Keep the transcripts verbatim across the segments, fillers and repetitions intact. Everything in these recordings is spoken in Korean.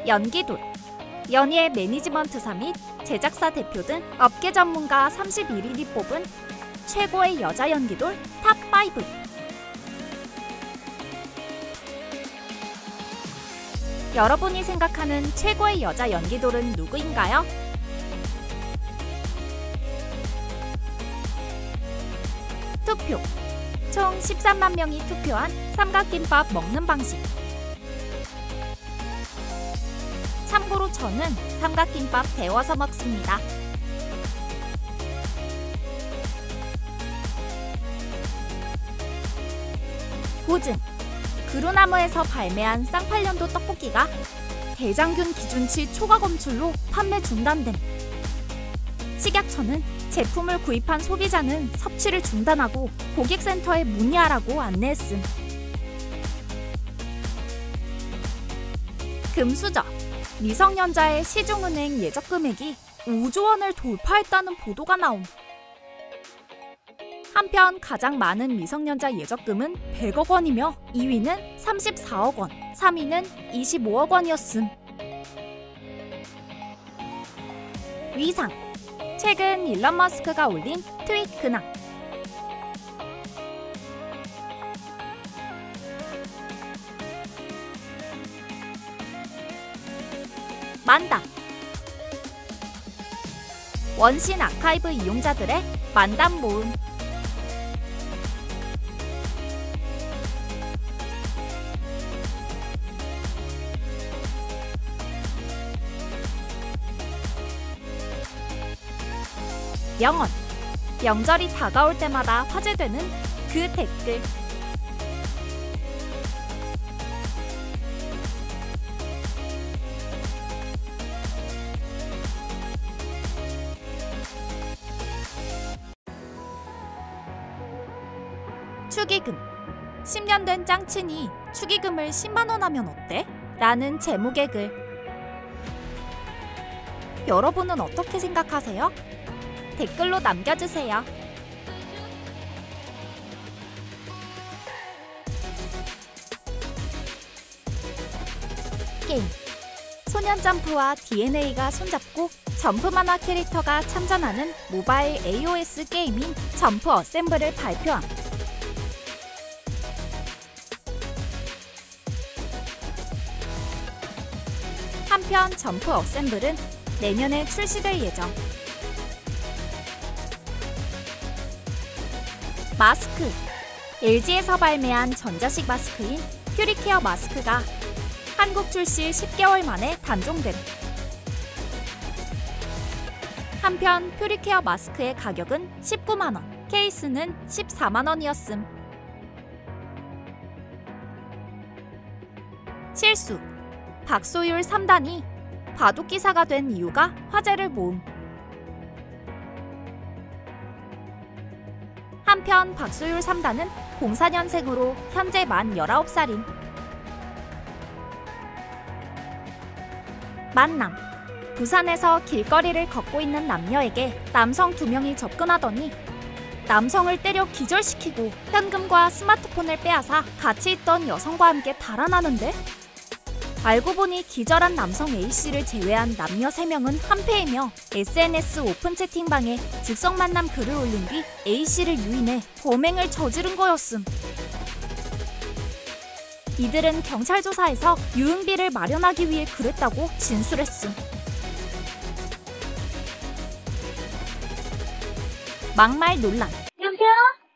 연기돌. 연예 매니지먼트사 및 제작사 대표 등 업계 전문가 삼십일 인이 뽑은 최고의 여자 연기돌 탑 파이브. 여러분이 생각하는 최고의 여자 연기돌은 누구인가요? 투표. 총 십삼만 명이 투표한 삼각김밥 먹는 방식. 참고로 저는 삼각김밥 데워서 먹습니다. 고증. 그루나무에서 발매한 쌍팔년도 떡볶이가 대장균 기준치 초과 검출로 판매 중단됨. 식약처는 제품을 구입한 소비자는 섭취를 중단하고 고객센터에 문의하라고 안내했음. 금수저. 미성년자의 시중은행 예적 금액이 오조 원을 돌파했다는 보도가 나옴. 한편 가장 많은 미성년자 예적금은 백억 원이며 이 위는 삼십사억 원, 삼 위는 이십오억 원이었음. 위상. 최근 일론 머스크가 올린 트윗 근황. 만담. 원신 아카이브 이용자들의 만담 모음. 명언. 명절이 다가올 때마다 화제되는 그 댓글. 축의금. 십 년 된 짱친이 축의금을 십만 원 하면 어때? 라는 제목의 글. 여러분은 어떻게 생각하세요? 댓글로 남겨주세요. 게임. 소년점프와 디엔에이가 손잡고 점프 만화 캐릭터가 참전하는 모바일 에이오에스 게임인 점프 어셈블을 발표함. 한편 점프 어셈블은 내년에 출시될 예정. 마스크. 엘지에서 발매한 전자식 마스크인 퓨리케어 마스크가 한국 출시 십 개월 만에 단종됨. 한편 퓨리케어 마스크의 가격은 십구만 원, 케이스는 십사만 원이었음. 실수. 박소율 삼 단이 바둑기사가 된 이유가 화제를 모음. 한편 박소율 삼 단은 공사 년생으로 현재 만 열아홉 살임. 만남. 부산에서 길거리를 걷고 있는 남녀에게 남성 두 명이 접근하더니 남성을 때려 기절시키고 현금과 스마트폰을 빼앗아 같이 있던 여성과 함께 달아나는데? 알고 보니 기절한 남성 A씨를 제외한 남녀 세 명은 한패이며 에스엔에스 오픈 채팅방에 즉석 만남 글을 올린 뒤 A씨를 유인해 범행을 저지른 거였음. 이들은 경찰 조사에서 유흥비를 마련하기 위해 그랬다고 진술했음. 막말 논란. 여보세요?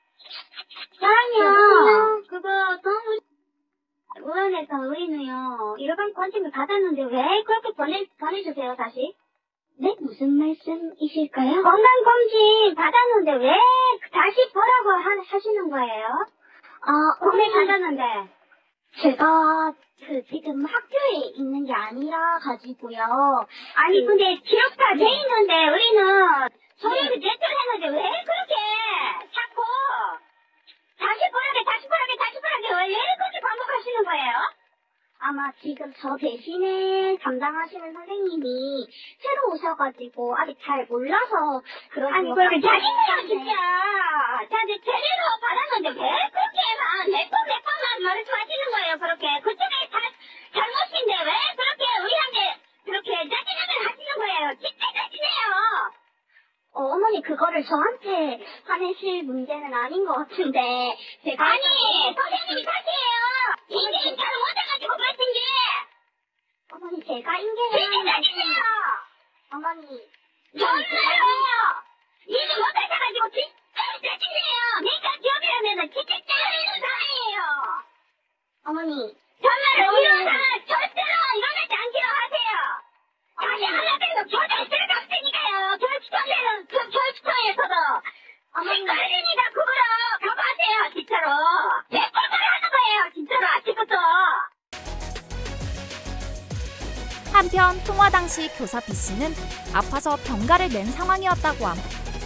사랑이요. 그거 너무 의원에서 의뢰는요. 일반 건증을 받았는데 왜 그렇게 보내, 보내주세요 다시? 네? 무슨 말씀이실까요? 건강검진 받았는데 왜 다시 보라고 하, 하시는 거예요? 아, 오늘 받았는데. 제가 그 지금 학교에 있는 게 아니라 가지고요. 아니 그, 근데 기록다 돼 있는데 우리는 서류를 제출했는데 왜 그렇게 자꾸 다시 보라게 다시 보라게 다시 보라게 왜 그렇게 반복하시는 거예요? 아마 지금 저 대신에 담당하시는 선생님이 새로 오셔가지고 아직 잘 몰라서 그런 아니 그렇게 자기네요 진짜. 자 이제 제대로 받았는데 왜 그렇게 막 내뽕 내뽕만 말을 하시는 거예요. 그렇게 그쪽에 다 잘못인데 왜 그렇게 우리한테 저한테 화내실 문제는 아닌 것 같은데 제가 아니 선생님이 탓이에요. 인계 인가를 못해가지고 그랬던 게. 어머니 제가 인계를 진짜 탓이에요. 어머니 몰라요. 일을 못하셔가지고 진짜 탓이에요. 내가 기업이라면 진짜 짜리는 사람이에요. 어머니 정말 이런 상황 절대로 일어나지 않기로 하세요. 다시 하려면 교장 들어갔으니까요. 교육시청에는 그 교육시청에서도 어머니 걸리니까 그거로 각오하세요. 진짜로 백골걸 하는 거예요. 진짜로 아직부터. 한편 통화 당시 교사 B씨는 아파서 병가를 낸 상황이었다고 함.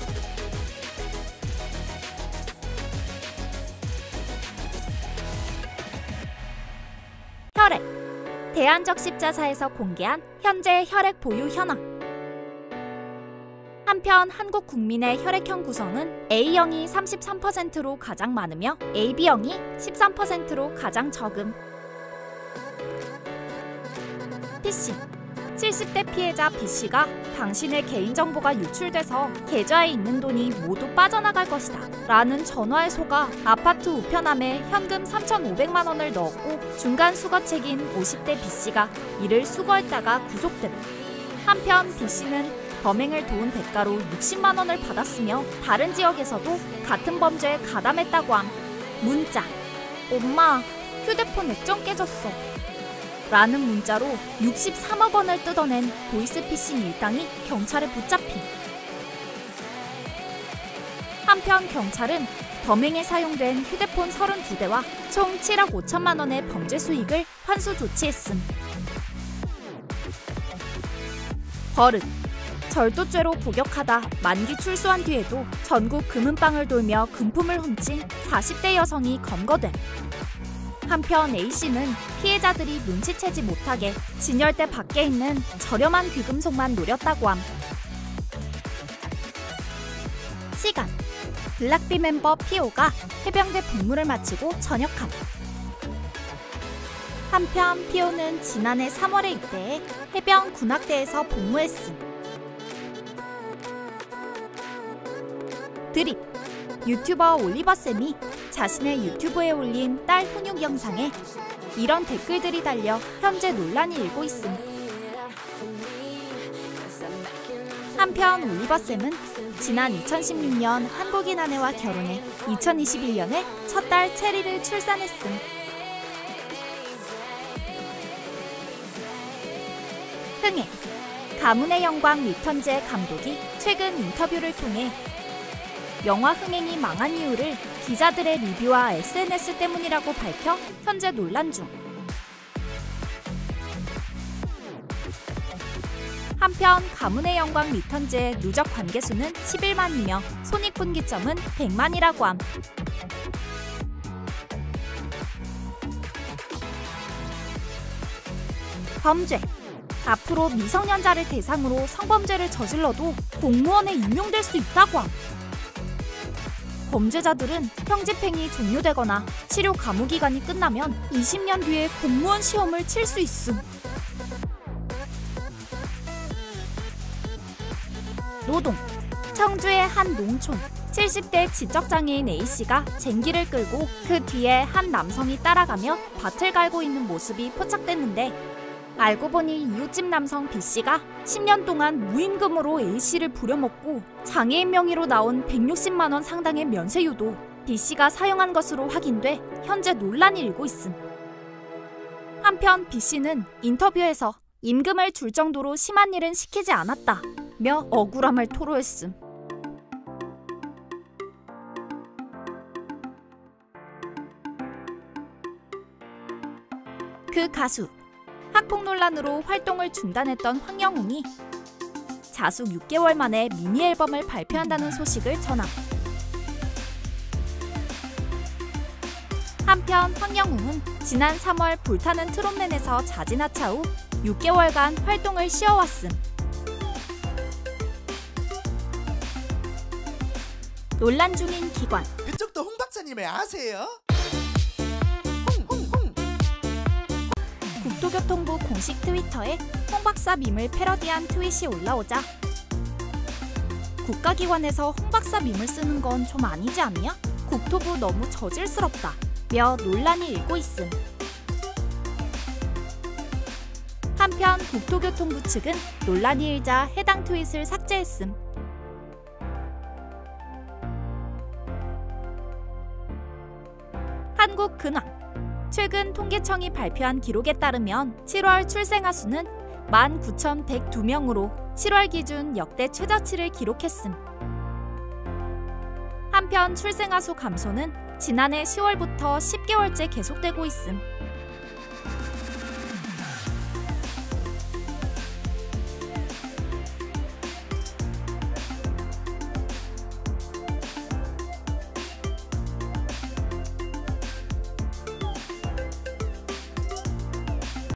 혈액. 대한적십자사에서 공개한 현재 혈액 보유 현황. 한편 한국 국민의 혈액형 구성은 A형이 삼십삼 퍼센트로 가장 많으며 에이비형이 십삼 퍼센트로 가장 적음. P씨. 칠십 대 피해자 B씨가 당신의 개인정보가 유출돼서 계좌에 있는 돈이 모두 빠져나갈 것이다 라는 전화에 속아 아파트 우편함에 현금 삼천오백만 원을 넣었고 중간 수거책인 오십 대 B씨가 이를 수거했다가 구속됨. 한편 B씨는 범행을 도운 대가로 육십만 원을 받았으며 다른 지역에서도 같은 범죄에 가담했다고 함. 문자. 엄마, 휴대폰 액정 깨졌어. 라는 문자로 육십삼억 원을 뜯어낸 보이스피싱 일당이 경찰에 붙잡힘. 한편 경찰은 범행에 사용된 휴대폰 서른두 대와 총 칠억 오천만 원의 범죄 수익을 환수 조치했음. 버릇. 절도죄로 복역하다 만기 출소한 뒤에도 전국 금은방을 돌며 금품을 훔친 사십 대 여성이 검거됨. 한편 A씨는 피해자들이 눈치채지 못하게 진열대 밖에 있는 저렴한 귀금속만 노렸다고 함. 시간. 블락비 멤버 피오가 해병대 복무를 마치고 전역함. 한편 피오는 지난해 삼월에 입대해 해병 군악대에서 복무했음. 드립. 유튜버 올리버쌤이 자신의 유튜브에 올린 딸 훈육 영상에 이런 댓글들이 달려 현재 논란이 일고 있음. 한편 올리버쌤은 지난 이천십육 년 한국인 아내와 결혼해 이천이십일 년에 첫 딸 체리를 출산했음. 흥행. 가문의 영광 리턴제 감독이 최근 인터뷰를 통해 영화 흥행이 망한 이유를 기자들의 리뷰와 에스엔에스 때문이라고 밝혀 현재 논란 중. 한편 가문의 영광 리턴즈의 누적 관계수는 십일만이며 손익분기점은 백만이라고 함. 범죄. 앞으로 미성년자를 대상으로 성범죄를 저질러도 공무원에 임용될 수 있다고 함. 범죄자들은 형집행이 종료되거나 치료 감호 기간이 끝나면 이십 년 뒤에 공무원 시험을 칠 수 있음. 노동. 청주의 한 농촌. 칠십 대 지적장애인 A씨가 쟁기를 끌고 그 뒤에 한 남성이 따라가며 밭을 갈고 있는 모습이 포착됐는데 알고 보니 이웃집 남성 B씨가 십 년 동안 무임금으로 A씨를 부려먹고 장애인 명의로 나온 백육십만 원 상당의 면세유도 B씨가 사용한 것으로 확인돼 현재 논란이 일고 있음. 한편 B씨는 인터뷰에서 임금을 줄 정도로 심한 일은 시키지 않았다며 억울함을 토로했음. 그 가수. 학폭 논란으로 활동을 중단했던 황영웅이 자숙 육 개월 만에 미니 앨범을 발표한다는 소식을 전함. 한편 황영웅은 지난 삼월 불타는 트롯맨에서 자진하차 후 육 개월간 활동을 쉬어왔음. 논란 중인 기관. 그쪽도 홍 박사님을 아세요? 국토교통부 공식 트위터에 홍 박사 밈을 패러디한 트윗이 올라오자 국가기관에서 홍박사 밈을 쓰는 건 좀 아니지 않냐? 국토부 너무 저질스럽다 며 논란이 일고 있음. 한편 국토교통부 측은 논란이 일자 해당 트윗을 삭제했음. 한국근황. 최근 통계청이 발표한 기록에 따르면 칠월 출생아 수는 만 구천백이 명으로 칠월 기준 역대 최저치를 기록했음. 한편 출생아 수 감소는 지난해 시월부터 십 개월째 계속되고 있음.